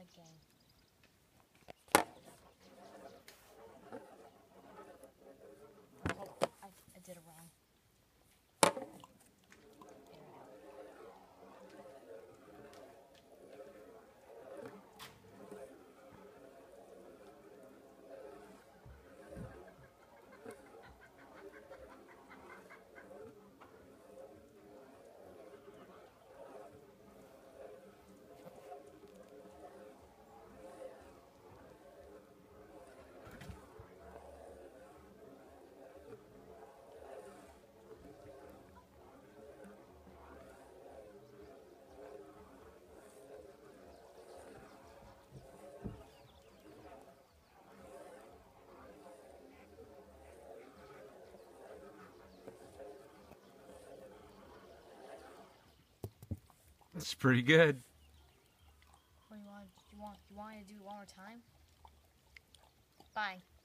thinking. Oh, I did it wrong. Air it out. That's pretty good. What do you want? You want to do it one more time? Bye.